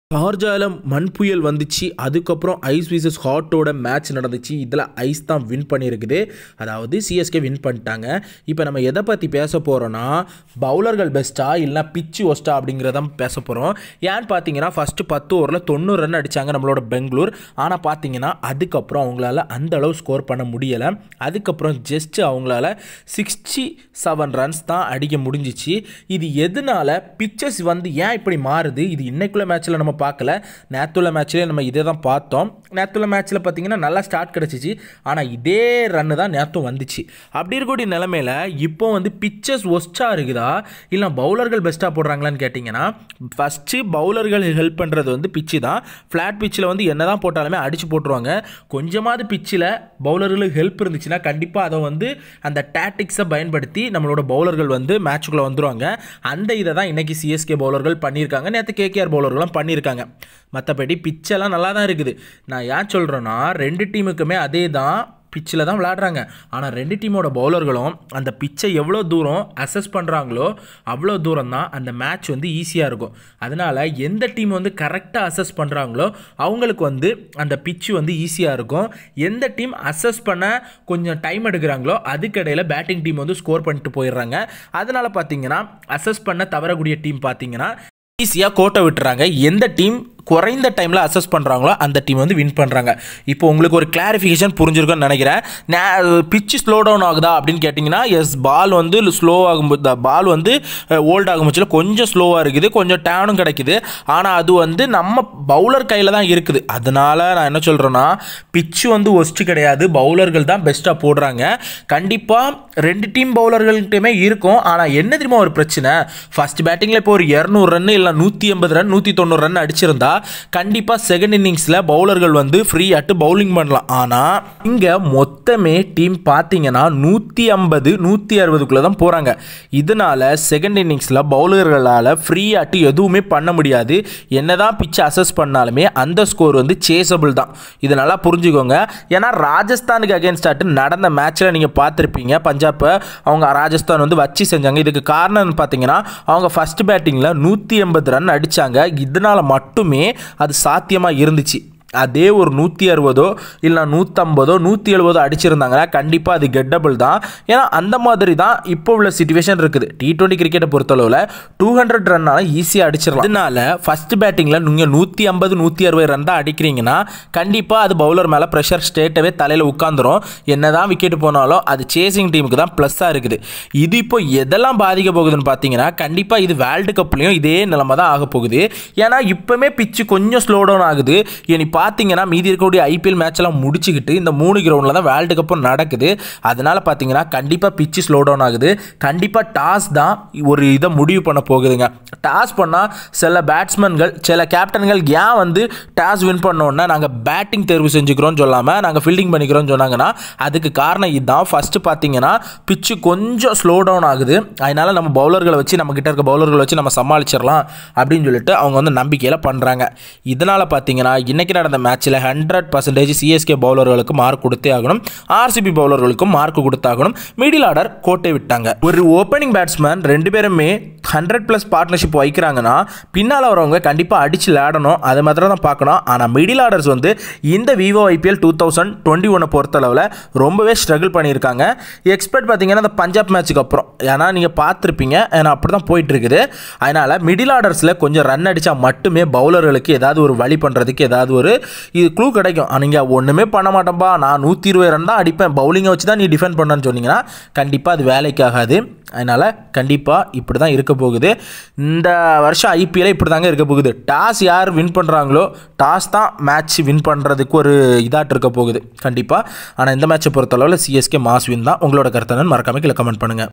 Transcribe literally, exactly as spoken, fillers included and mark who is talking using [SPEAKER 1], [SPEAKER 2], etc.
[SPEAKER 1] ஷார்ஜால மண் புயல் வந்துச்சு. அதுக்கப்புறம் ஐஸ் விசஸ் ஹாட்டோட மேட்ச் நடந்துச்சு. இதில் ஐஸ் தான் வின் பண்ணியிருக்குது. அதாவது சிஎஸ்கே வின் பண்ணிட்டாங்க. இப்போ நம்ம எதை பற்றி பேச போகிறோன்னா, பவுலர்கள் பெஸ்ட்டா இல்லை பிச்சு ஒஸ்ட்டா அப்படிங்கிறதான் பேச போகிறோம். ஏன்னு பார்த்தீங்கன்னா ஃபஸ்ட்டு பத்து ஓவரில் தொண்ணூறு ரன் அடித்தாங்க நம்மளோட பெங்களூர். ஆனால் பார்த்தீங்கன்னா அதுக்கப்புறம் அவங்களால அந்த அளவு ஸ்கோர் பண்ண முடியலை. அதுக்கப்புறம் ஜஸ்ட்டு அவங்களால சிக்ஸ்டி செவன் ரன்ஸ் தான் அடிக்க முடிஞ்சிச்சு. இது எதனால பிச்சஸ் வந்து ஏன் இப்படி மாறுது? இது இன்னைக்குள்ள மேட்ச்சில் நம்ம பார்க்கல. நேத்துள்ள மேட்ச்லேயே நம்ம இதே தான் பார்த்தோம். நேத்துள்ள மேட்ச்சில் பார்த்தீங்கன்னா நல்லா ஸ்டார்ட் கிடச்சிச்சு. ஆனால் இதே ரன்னு தான் நேற்றும் வந்துச்சு. அப்படி இருக்கக்கூடிய நிலைமையில் இப்போ வந்து பிச்சஸ் ஒஸ்ட்டாக இருக்குதா இல்லை பவுலர்கள் பெஸ்ட்டாக போடுறாங்களான்னு கேட்டிங்கன்னா, ஃபஸ்ட்டு பவுலர்கள் ஹெல்ப் பண்ணுறது வந்து பிச்சு தான். ஃப்ளாட் பிச்சில் வந்து என்ன தான் போட்டாலுமே அடித்து போட்டுருவாங்க. கொஞ்சமாவது பிச்சில் பவுலர்களுக்கு ஹெல்ப் இருந்துச்சுன்னா கண்டிப்பாக அதை வந்து அந்த டாக்டிக்ஸை பயன்படுத்தி நம்மளோட பவுலர்கள் வந்து மேட்சுக்குள்ளே வந்துடுவாங்க. அந்த இதை தான் இன்றைக்கி சிஎஸ்கே பவுலர்கள் பண்ணியிருக்காங்க. நேற்று கேகேஆர் பவுலர்களும் பண்ணியிருக்காங்க. மற்றபடி பிச்செல்லாம் நல்லா தான் இருக்குது. நான் ஏன் சொல்கிறேன்னா, ரெண்டு டீமுக்குமே அதே தான் பிச்சில் தான் விளையாடுறாங்க. ஆனால் ரெண்டு டீமோட பவுலர்களும் அந்த பிச்சை எவ்வளோ தூரம் அசஸ் பண்ணுறாங்களோ அவ்வளோ தூரம் தான் அந்த மேட்ச் வந்து ஈஸியாக இருக்கும். அதனால் எந்த டீம் வந்து கரெக்டாக அசஸ் பண்ணுறாங்களோ அவங்களுக்கு வந்து அந்த பிச்சு வந்து ஈஸியாக இருக்கும். எந்த டீம் அசஸ் பண்ண கொஞ்சம் டைம் எடுக்கிறாங்களோ அதுக்கிடையில் பேட்டிங் டீம் வந்து ஸ்கோர் பண்ணிட்டு போயிடுறாங்க. அதனால் பார்த்தீங்கன்னா அசஸ் பண்ண தவறக்கூடிய டீம் பார்த்தீங்கன்னா ஈஸியாக கோட்டை விட்டுறாங்க. எந்த டீம் குறைந்த டைமில் அசஸ் பண்ணுறாங்களோ அந்த டீம் வந்து வின் பண்ணுறாங்க. இப்போ உங்களுக்கு ஒரு கிளாரிஃபிகேஷன் புரிஞ்சிருக்குன்னு நினைக்கிறேன். பிச்சு ஸ்லோ டவுன் ஆகுதா அப்படின்னு கேட்டிங்கன்னா, எஸ், பால் வந்து ஸ்லோ ஆகும்போது பால் வந்து ஓல்ட் ஆகும்போது கொஞ்சம் ஸ்லோவாக இருக்குது, கொஞ்சம் டேனும் கிடைக்குது. ஆனால் அது வந்து நம்ம பவுலர் கையில் தான் இருக்குது. அதனால் நான் என்ன சொல்கிறேன்னா, பிச்சு வந்து ஒஸ்ட்டு கிடையாது, பவுலர்கள் தான் பெஸ்ட்டாக போடுறாங்க. கண்டிப்பாக ரெண்டு டீம் பவுலர்கள்கிட்டையுமே இருக்கும். ஆனால் என்ன தெரியுமா ஒரு பிரச்சனை, ஃபஸ்ட் பேட்டிங்கில் இப்போ ஒரு இரநூறு ரன் இல்லை நூற்றி எண்பது ரன் நூற்றி தொண்ணூறு ரன் அடிச்சிருந்தா கண்டிப்பாக செகண்ட் இன்னிங்ஸில் பவுலர்கள் வந்து ஃப்ரீ ஆட்டு பவுலிங் பண்ணலாம். ஆனால் இங்கே மொத்தமே டீம் பார்த்தீங்கன்னா நூற்றி ஐம்பது நூற்றி அறுபதுக்குள்ளே தான் போகிறாங்க. இதனால் செகண்ட் இன்னிங்ஸில் பவுலர்களால் ஃப்ரீ ஆட்டு எதுவுமே பண்ண முடியாது. என்னதான் பிச்சு அசஸ் பண்ணாலுமே அந்த ஸ்கோர் வந்து சேஸபிள் தான். இது நல்லா புரிஞ்சுக்கோங்க. ஏன்னா ராஜஸ்தானுக்கு அகேன்ஸ்ட் ஆட்டு நடந்த மேட்ச்சில் நீங்கள் பார்த்துருப்பீங்க, பஞ்சாப்பை அவங்க ராஜஸ்தான் வந்து வச்சு செஞ்சாங்க. இதுக்கு காரணம் பார்த்தீங்கன்னா அவங்க ஃபஸ்ட் பேட்டிங்கில் நூற்றி எண்பது ரன் அடித்தாங்க. இதனால் மட்டுமே அது சாத்தியமாக இருந்துச்சு. அதே ஒரு நூற்றி அறுபதோ இல்லை நூற்றம்பதோ நூற்றி எழுபதோ அடிச்சிருந்தாங்கன்னா கண்டிப்பாக அது கெட்டபிள் தான். ஏன்னா அந்த மாதிரி தான் இப்போ உள்ள சிச்சுவேஷன் இருக்குது. டி டுவெண்ட்டி கிரிக்கெட்டை பொறுத்தளவில் டூ ஹண்ட்ரட் ரன்னால ஈஸியாக அடிச்சிடலாம். அதனால ஃபஸ்ட் பேட்டிங்கில் நீங்கள் நூற்றி ஐம்பது நூற்றி அறுபது ரன் தான் அடிக்கிறீங்கன்னா கண்டிப்பாக அது பவுலர் மேலே ப்ரெஷர் ஸ்டேட்டவே தலையில் உட்காந்துரும். என்ன தான் விக்கெட் போனாலும் அது சேசிங் டீமுக்கு தான் ப்ளஸ்ஸாக இருக்குது. இது இப்போ எதெல்லாம் பாதிக்க போகுதுன்னு பார்த்தீங்கன்னா, கண்டிப்பாக இது வேர்ல்டு கப்லையும் இதே நிலைமை தான் ஆக போகுது. ஏன்னா இப்போமே பிச்சு கொஞ்சம் ஸ்லோ டவுன் ஆகுது. இனி பார்த்தீங்கன்னா மீதி இருக்கக்கூடிய ஐபிஎல் மேட்ச்லாம் முடிச்சுக்கிட்டு இந்த மூணு கிரவுண்டில் தான் வேர்ல்டு கப்பும் நடக்குது. அதனால் பார்த்தீங்கன்னா கண்டிப்பாக பிச்சு ஸ்லோ டவுன் ஆகுது. கண்டிப்பாக டாஸ் தான் ஒரு இதை முடிவு பண்ண போகுதுங்க. டாஸ் பண்ணால் சில பேட்ஸ்மேன்கள் சில கேப்டன்கள் ஏன் வந்து டாஸ் வின் பண்ணோன்னா நாங்கள் பேட்டிங் தேர்வு செஞ்சுக்கிறோன்னு சொல்லாமல் நாங்கள் ஃபீல்டிங் பண்ணிக்கிறோன்னு சொன்னாங்கன்னா அதுக்கு காரணம் இதுதான். ஃபஸ்ட்டு பார்த்தீங்கன்னா பிச்சு கொஞ்சம் ஸ்லோ டவுன் ஆகுது. அதனால் நம்ம பவுலர்களை வச்சு நம்ம கிட்ட இருக்க பவுலர்களை வச்சு நம்ம சமாளிச்சிடலாம் அப்படின்னு சொல்லிட்டு அவங்க வந்து நம்பிக்கையில் பண்ணுறாங்க. இதனால் பார்த்தீங்கன்னா இன்றைக்கி நடந்த மேட்ச்சில் ஹண்ட்ரட் பர்சன்டேஜ் சிஎஸ்கே பவுலர்களுக்கு மார்க் கொடுத்தே ஆகணும், ஆர்சிபி பவுலர்களுக்கும் மார்க் கொடுத்தாகணும். மிடில் ஆர்டர் கோட்டை விட்டாங்க. ஒரு ஓப்பனிங் பேட்ஸ்மேன் ரெண்டு பேருமே ஹண்ட்ரட் ப்ளஸ் பார்ட்னர்ஷிப் வைக்கிறாங்கன்னா பின்னால் வரவங்க கண்டிப்பாக அடித்து விளையாடணும். அதை மாத்திரம் தான் பார்க்கணும். ஆனால் மிடில் ஆர்டர்ஸ் வந்து இந்த Vivo IPL two thousand twenty ஒன்னை பொறுத்தளவில் ரொம்பவே ஸ்ட்ரகிள் பண்ணியிருக்காங்க. எக்ஸ்பெக்ட் பார்த்தீங்கன்னா அந்த பஞ்சாப் மேட்சுக்கு அப்புறம், ஏன்னா நீங்கள் பார்த்துருப்பீங்க, ஏன்னா அப்படி தான் போயிட்டு இருக்குது. அதனால் மிடில் ஆர்டர்ஸில் கொஞ்சம் ரன் அடித்தா மட்டுமே பவுலர்களுக்கு ஏதாவது ஒரு வழி பண்ணுறதுக்கு ஏதாவது ஒரு இது க்ளூ கிடைக்கும். நீங்கள் ஒன்றுமே பண்ண மாட்டோம்பா, நான் நூற்றி இருபது ரன் தான் அடிப்பேன், பவுலிங்கை வச்சு தான் நீ டிஃபெண்ட் பண்ணன்னு சொன்னீங்கன்னா கண்டிப்பாக அது வேலைக்கு ஆகாது. அதனால் கண்டிப்பாக இப்படி தான் இருக்க போகுது. இந்த வருஷம் ஐபிஎல் இப்படி தாங்க இருக்க போகுது. டாஸ் யார் வின் பண்ணுறாங்களோ டாஸ் தான் மேட்ச் வின் பண்ணுறதுக்கு ஒரு இதாட்டு இருக்க போகுது கண்டிப்பாக. ஆனால் இந்த மேட்சை பொறுத்தளவில் சிஎஸ்கே மாஸ் வின் தான். உங்களோட கருத்தை மறக்காம கீழே கமெண்ட் பண்ணுங்கள்.